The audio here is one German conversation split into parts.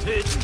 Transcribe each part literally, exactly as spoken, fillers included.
töten.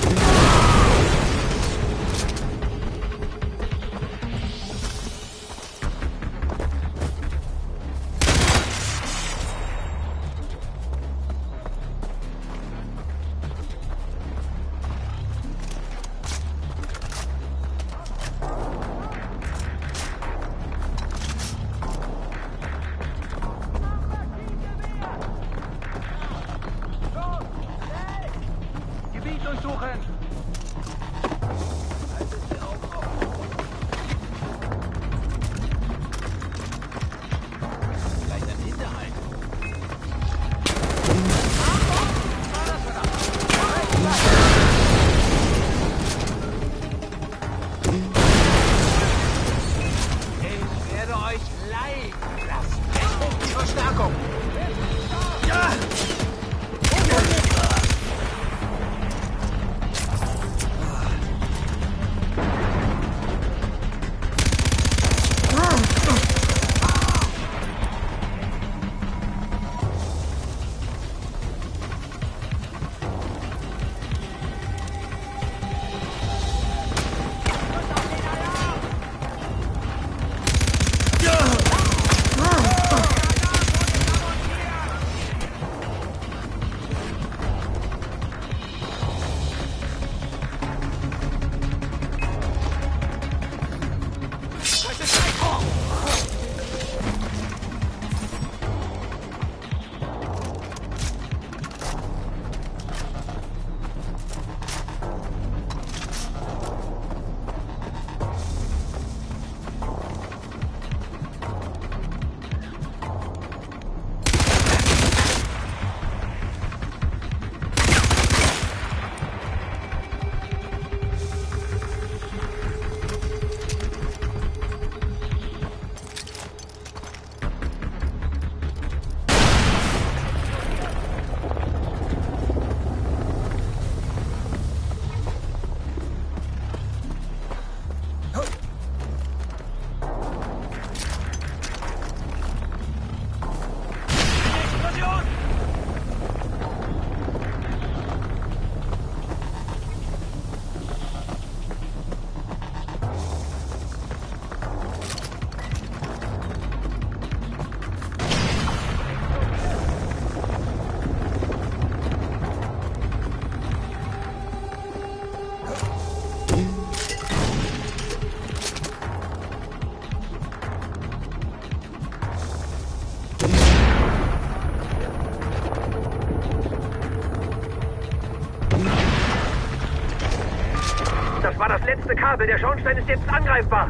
Das war das letzte Kabel. Der Schornstein ist jetzt angreifbar.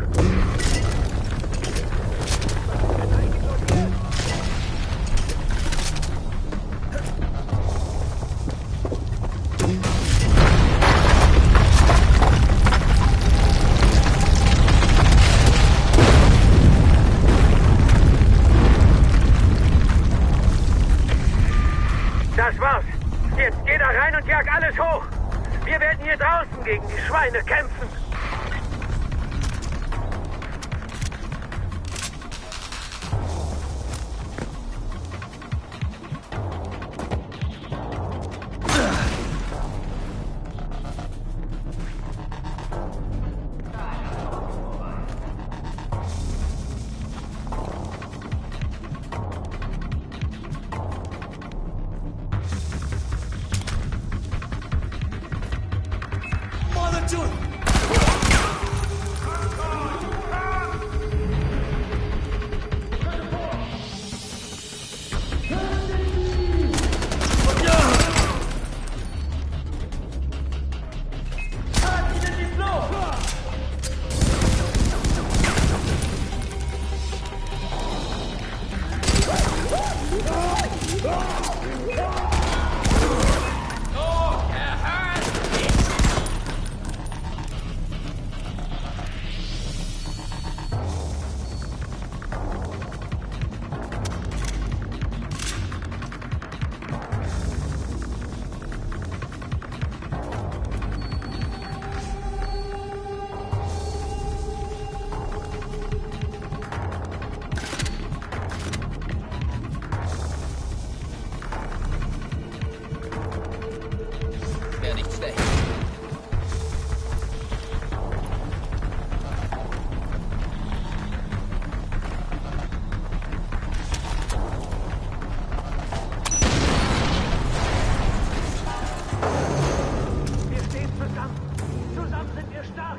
Das war's. Jetzt geh da rein und jag alles hoch. Wir werden hier draußen gegen die Schweine kämpfen. weg. Wir stehen zusammen. Zusammen sind wir stark.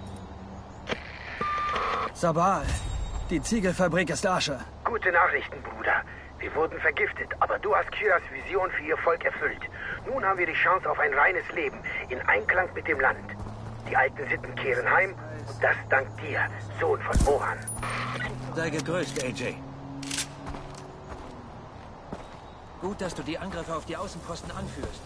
Sabal, die Ziegelfabrik ist Asche. Gute Nachrichten, Bruder. Wir wurden vergiftet, aber du hast Kyras Vision für ihr Volk erfüllt. Nun haben wir die Chance auf ein reines Leben, in Einklang mit dem Land. Die alten Sitten kehren heim, und das dank dir, Sohn von Mohan. Sei gegrüßt, A J. Gut, dass du die Angriffe auf die Außenposten anführst.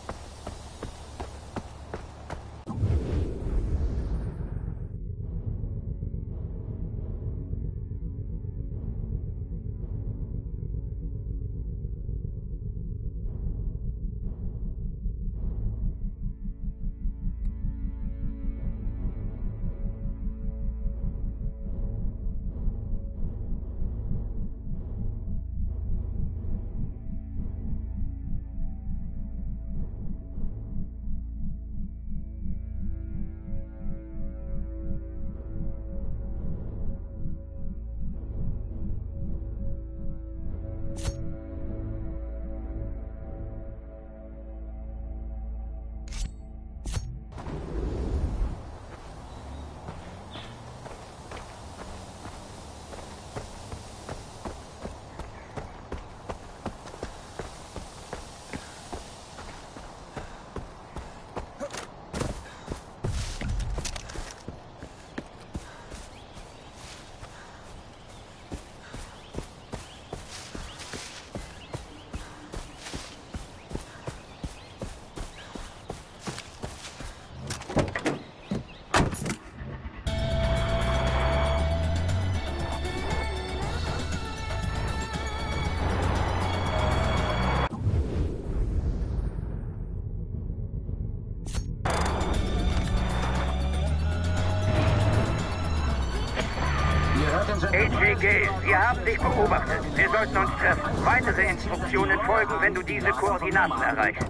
A J Gale, wir haben dich beobachtet. Wir sollten uns treffen. Weitere Instruktionen folgen, wenn du diese Koordinaten erreichst.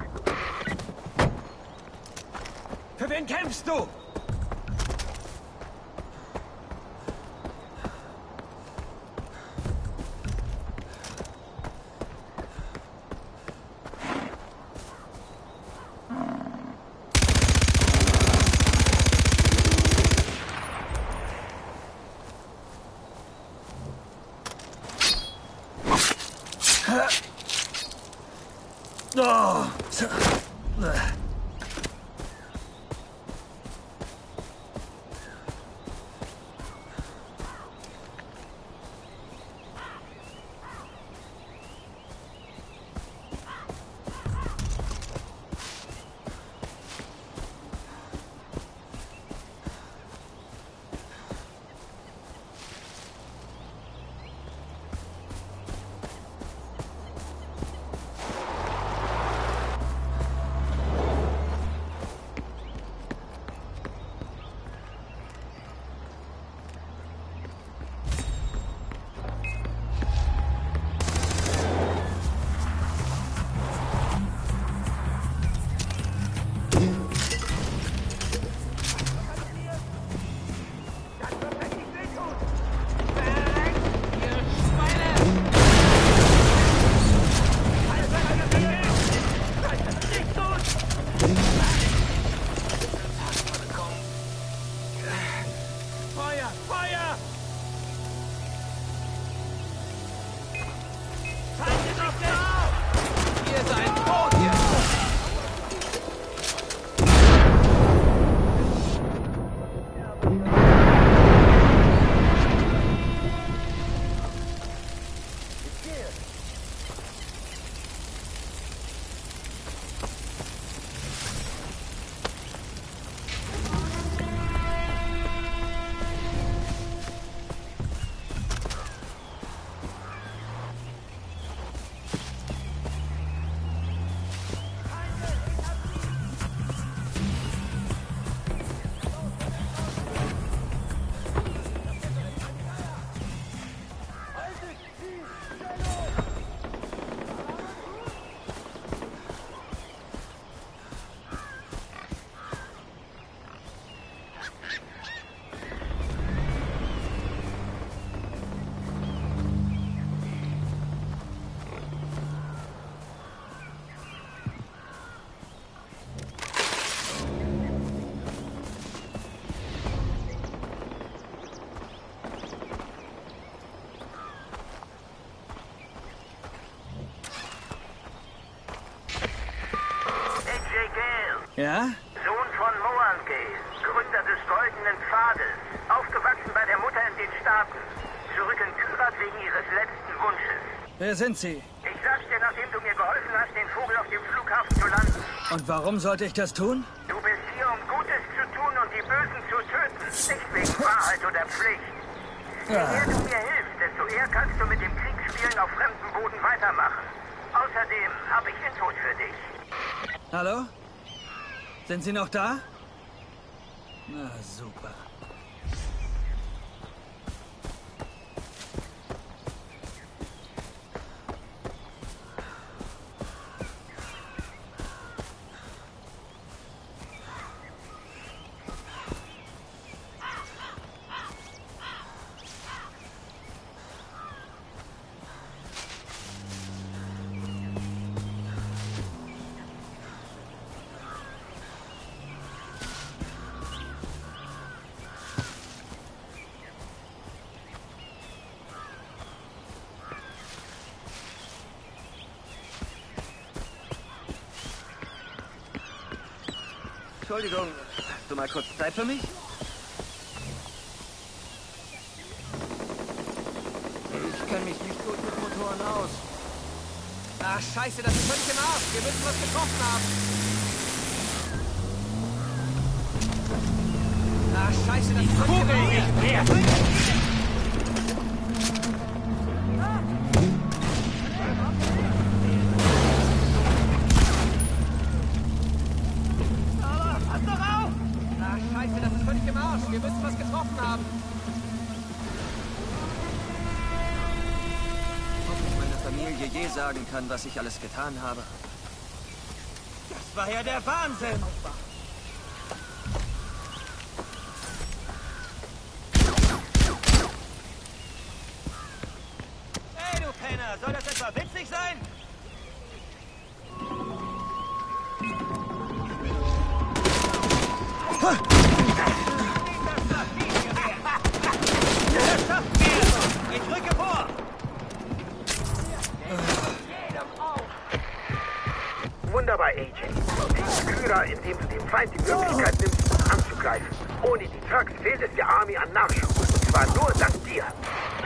Für wen kämpfst du? Oh. Ja? Sohn von Moangay, Gründer des Goldenen Pfades, aufgewachsen bei der Mutter in den Staaten. Zurück in Kyrat wegen ihres letzten Wunsches. Wer sind Sie? Ich sag's dir, nachdem du mir geholfen hast, den Vogel auf dem Flughafen zu landen. Und warum sollte ich das tun? Du bist hier, um Gutes zu tun und die Bösen zu töten. Nicht wegen Wahrheit oder Pflicht. Je mehr du mir hilfst, desto eher kannst du mit dem Kriegsspielen auf fremdem Boden weitermachen. Außerdem habe ich Infos für dich. Hallo? Sind Sie noch da? Na, super. Entschuldigung, hast du mal kurz Zeit für mich? Ich kenne mich nicht gut mit Motoren aus. Ach, scheiße, das ist völlig im Arsch. Wir müssen was getroffen haben. Ach, scheiße, das ist völlig im Arsch. Wir müssen was getroffen haben. Ob ich meiner Familie je sagen kann, was ich alles getan habe. Das war ja der Wahnsinn. Hey, du Penner, soll das etwa witzig sein? Ich drücke vor! Wunderbar, Agent. Kyra, indem du dem Feind die Möglichkeit nimmst, uns anzugreifen. Ohne die Trucks fehlt es der Army an Nachschub. Und zwar nur dank dir.